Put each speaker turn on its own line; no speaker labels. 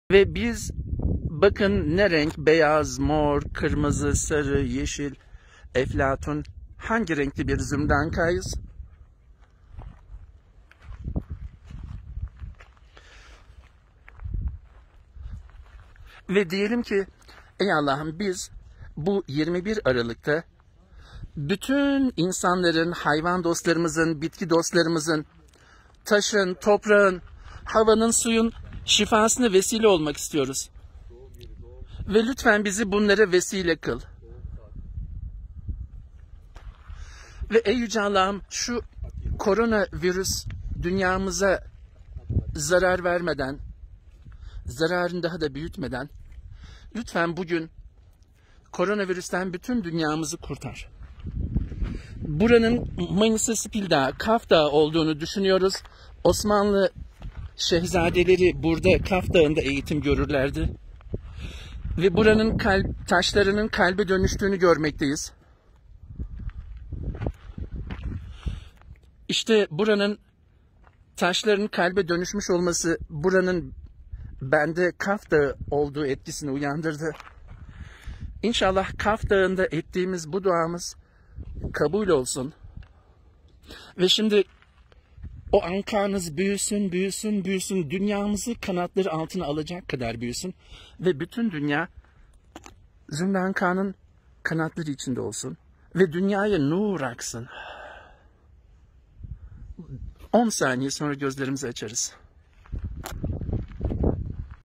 Ve biz bakın ne renk? Beyaz, mor, kırmızı, sarı, yeşil, eflatun. Hangi renkli bir zümrankayız? Ve diyelim ki ey Allah'ım biz bu 21 Aralık'ta bütün insanların, hayvan dostlarımızın, bitki dostlarımızın, taşın, toprağın, havanın, suyun şifasına vesile olmak istiyoruz. Ve lütfen bizi bunlara vesile kıl. Ve ey Yüce Allah'ım şu koronavirüs dünyamıza zarar vermeden, zararını daha da büyütmeden, lütfen bugün koronavirüsten bütün dünyamızı kurtar. Buranın Manisa Spil Dağı, Kaf Dağı olduğunu düşünüyoruz. Osmanlı şehzadeleri burada Kaf Dağı'nda eğitim görürlerdi. Ve buranın taşlarının kalbe dönüştüğünü görmekteyiz. İşte buranın taşların kalbe dönüşmüş olması buranın bende Kaf Dağı olduğu etkisini uyandırdı. İnşallah Kaf Dağı'nda ettiğimiz bu duamız kabul olsun. Ve şimdi o ankanız büyüsün, büyüsün, büyüsün. Dünyamızı kanatları altına alacak kadar büyüsün. Ve bütün dünya Zümrankan'ın kanatları içinde olsun. Ve dünyaya nur aksın. 10 saniye sonra gözlerimizi açarız.